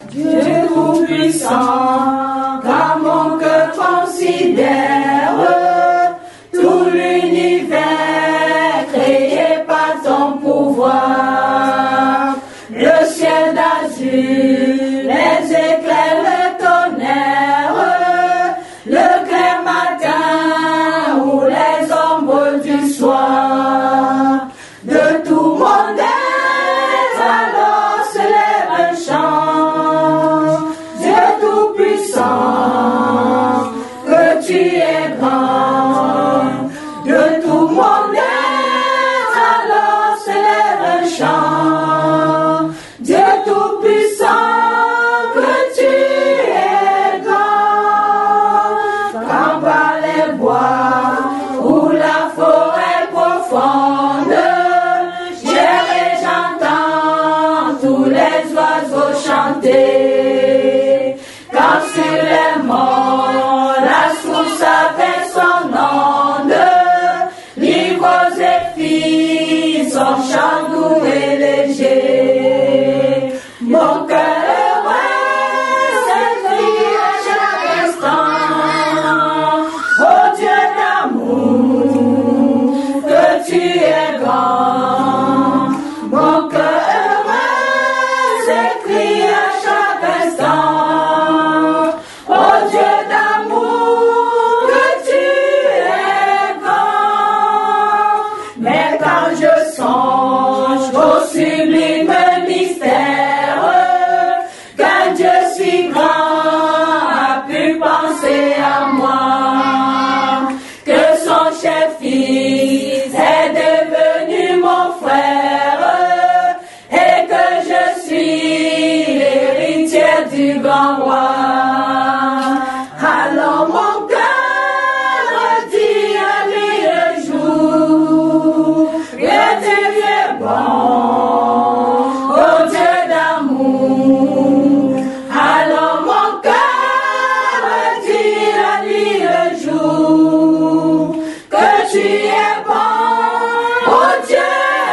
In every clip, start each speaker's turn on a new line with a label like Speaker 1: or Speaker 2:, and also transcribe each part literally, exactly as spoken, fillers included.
Speaker 1: Dieu tout-puissant, car mon cœur considère tout l'univers créé par ton pouvoir. Le ciel d'azur, les éclairs, le tonnerre, le clair matin ou les ombres du soir. De tout mon être alors se lève un chant. Dieu tout-puissant, que tu es grand. De tout mon être alors se lève un chant. Dieu tout-puissant, que tu es grand. Quand par les bois ou la forêt profonde, j'erre et j'entends tous les oiseaux chanter. Quand sur les monts la source avec son onde, livres et filles, son chant doux et léger. Mon cœur heureux s'écrie à chaque instant. Oh Dieu d'amour, que tu es grand. Mon cœur heureux s'écrie à chaque instant. Oh Dieu d'amour, que tu es grand. Mais quand je songe au sublime mystère qu'un Dieu si grand a pu penser à moi, que son cher fils est devenu mon frère et que je suis l'héritière du grand roi. Alors mon cœur dit à lui le jour, rien n'est mieux bon, oh Dieu d'amour. Alors mon cœur dit à lui le jour, que tu es bon, oh Dieu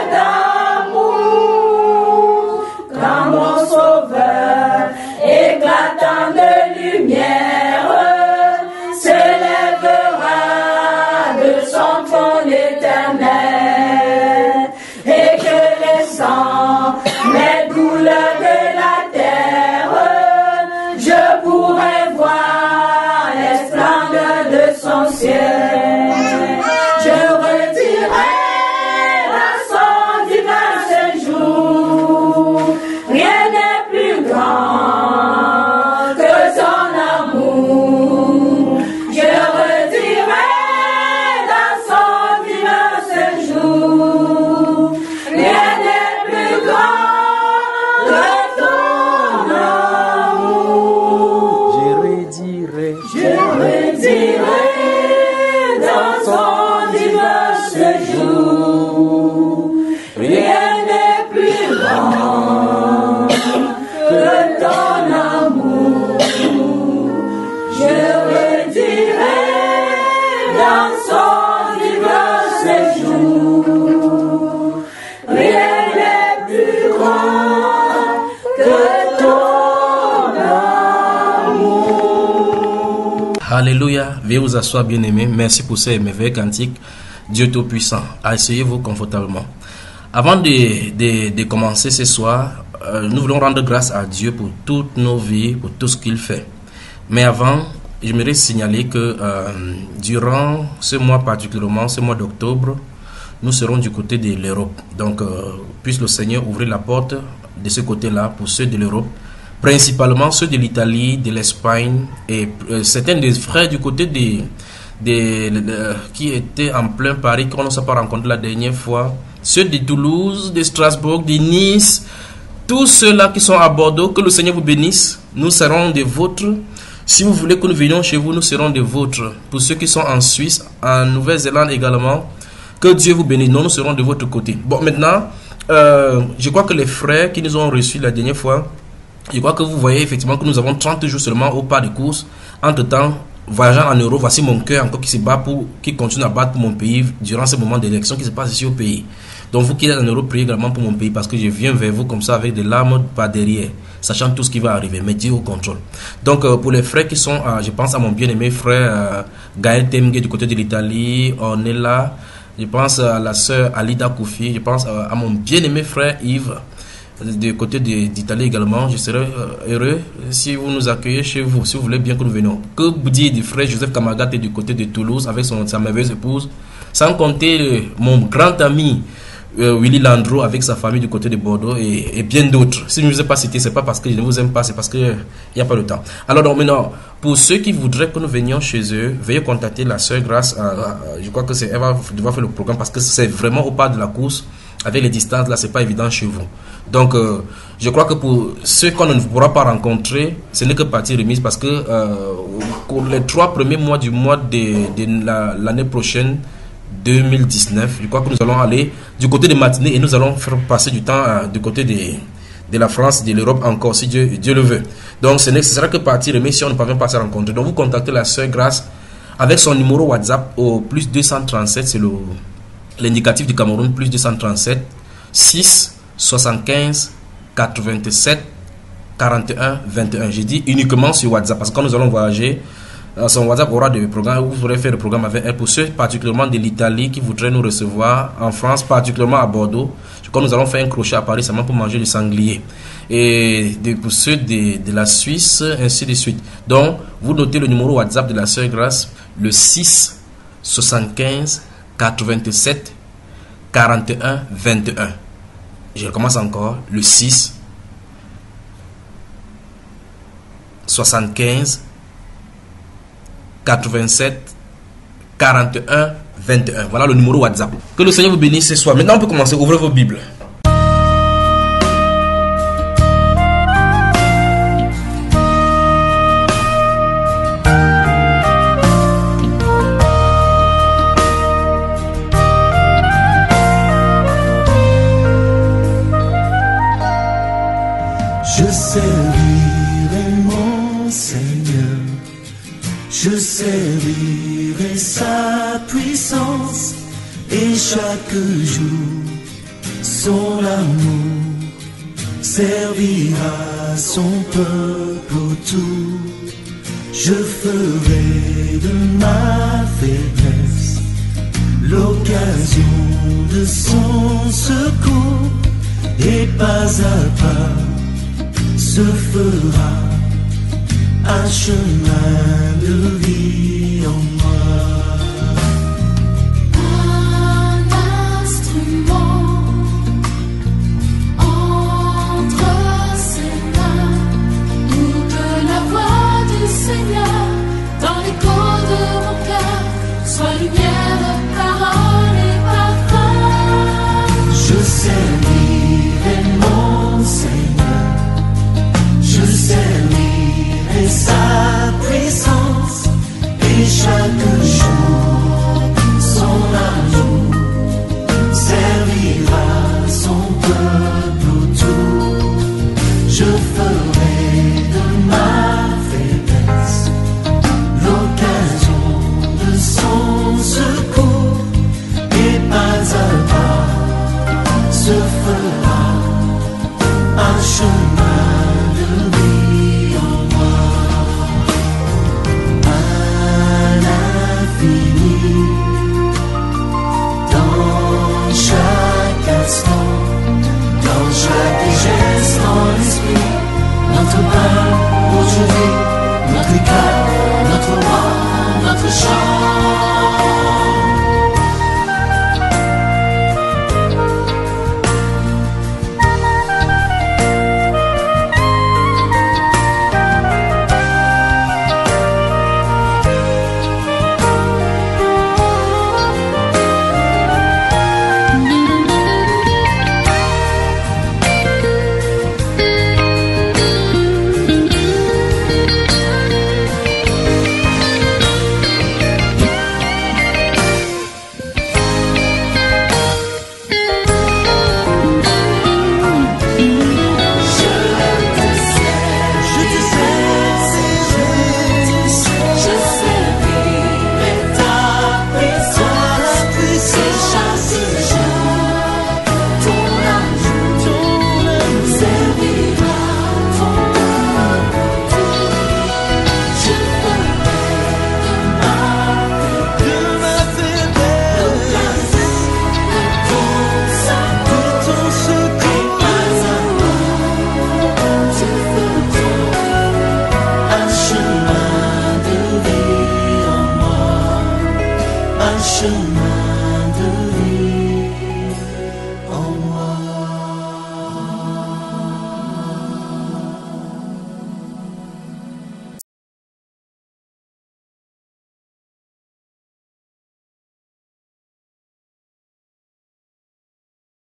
Speaker 1: d'amour. Quand mon sauveur éclatant de lumière se lèvera de son trône éternel, et que les sangs, les douleurs de la terre, je pourrai voir les splendeurs de son ciel. Je redirai la son divin séjour. Rien n'est plus grand que son amour. Je redirai la son divin séjour. Rien n'est plus grand que ton amour.
Speaker 2: Je redirai,
Speaker 1: Je redirai dans son divin séjour. Rien n'est plus grand que ton amour. Je redirai dans son divin séjour. Rien n'est plus grand que ton amour.
Speaker 3: Alléluia, veuillez vous asseoir bien aimé. Merci pour ces merveilleux cantiques. Dieu Tout-Puissant. Asseyez-vous confortablement. Avant de, de, de commencer ce soir, euh, nous voulons rendre grâce à Dieu pour toutes nos vies, pour tout ce qu'il fait. Mais avant, j'aimerais signaler que euh, durant ce mois particulièrement, ce mois d'octobre, nous serons du côté de l'Europe. Donc, euh, puisse le Seigneur ouvrir la porte de ce côté-là pour ceux de l'Europe, principalement ceux de l'Italie, de l'Espagne et euh, certains des frères du côté des, des, de, qui étaient en plein Paris, qu'on ne s'est pas rencontré la dernière fois, ceux de Toulouse, de Strasbourg, de Nice, tous ceux-là qui sont à Bordeaux, que le Seigneur vous bénisse. Nous serons des vôtres. Si vous voulez que nous venions chez vous, nous serons des vôtres. Pour ceux qui sont en Suisse, en Nouvelle-Zélande également, que Dieu vous bénisse. Nous, nous serons de votre côté. Bon, maintenant, euh, je crois que les frères qui nous ont reçus la dernière fois, je crois que vous voyez effectivement que nous avons trente jours seulement au pas de course. Entre-temps, voyageant en Europe, voici mon cœur encore qui se bat pour, qui continue à battre pour mon pays durant ce moment d'élection qui se passe ici au pays. Donc vous qui êtes en Europe, priez également pour mon pays parce que je viens vers vous comme ça avec des larmes par derrière, sachant tout ce qui va arriver, mais Dieu au contrôle. Donc euh, pour les frères qui sont, euh, je pense à mon bien-aimé frère euh, Gaël Temgue du côté de l'Italie, on est là. Je pense à la sœur Alida Koufi, je pense euh, à mon bien-aimé frère Yves du côté d'Italie également. Je serais euh, heureux si vous nous accueillez chez vous, si vous voulez bien que nous venions. Que vous dites du frère Joseph Kamagat du côté de Toulouse avec son, sa merveilleuse épouse, sans compter euh, mon grand ami euh, Willy Landreau avec sa famille du côté de Bordeaux et, et bien d'autres. Si je ne vous ai pas cité, c'est pas parce que je ne vous aime pas, c'est parce qu'il euh, n'y a pas le temps. Alors donc maintenant, pour ceux qui voudraient que nous venions chez eux, veuillez contacter la sœur Grâce. À, à, je crois que c'est elle va devoir faire le programme parce que c'est vraiment au pas de la course. Avec les distances là, c'est pas évident chez vous. Donc euh, je crois que pour ceux qu'on ne pourra pas rencontrer, ce n'est que partie remise parce que euh, pour les trois premiers mois du mois de, de l'année la, prochaine deux mille dix-neuf, je crois que nous allons aller du côté des matinées et nous allons faire passer du temps euh, du côté des, de la France, de l'Europe encore si Dieu, Dieu le veut. Donc ce ne sera que partie remise si on ne parvient pas à se rencontrer. Donc vous contactez la sœur Grâce avec son numéro WhatsApp au plus deux cent trente-sept, c'est le l'indicatif du Cameroun, plus deux cent trente-sept six soixante-quinze quatre-vingt-sept quarante et un vingt et un. J'ai dit uniquement sur WhatsApp parce que quand nous allons voyager, son WhatsApp aura des programmes, vous pourrez faire le programme avec elle. Pour ceux particulièrement de l'Italie qui voudraient nous recevoir en France, particulièrement à Bordeaux, quand nous allons faire un crochet à Paris seulement pour manger du sanglier. Et de, pour ceux de, de la Suisse, ainsi de suite. Donc, vous notez le numéro WhatsApp de la sœur Grâce, le six soixante-quinze quatre-vingt-sept quarante et un vingt et un. Je recommence encore, le six soixante-quinze quatre-vingt-sept quarante et un vingt et un. Voilà le numéro WhatsApp. Que le Seigneur vous bénisse ce soir. Maintenant on peut commencer. Ouvrez vos Bibles.
Speaker 1: Je servirai mon Seigneur, je servirai sa puissance et chaque jour son amour servira son peuple autour. Je ferai de ma faiblesse l'occasion de son secours et pas à pas se fera un chemin de vie en moi.
Speaker 2: Un instrument entre ses mains pour que la voix du Seigneur dans l'écho de mon cœur soit lumière, parole et parfum.
Speaker 1: Je servirai mon Seigneur, je servirai sa puissance et chaque jour son amour servira son peuple autour. Je ferai de ma faiblesse l'occasion de son secours et pas à pas se fera un chemin de vie en moi. À l'infini, dans chaque instant, dans chaque geste en l'esprit, notre pain aujourd'hui, notre cœur, notre roi, notre chant. chemin.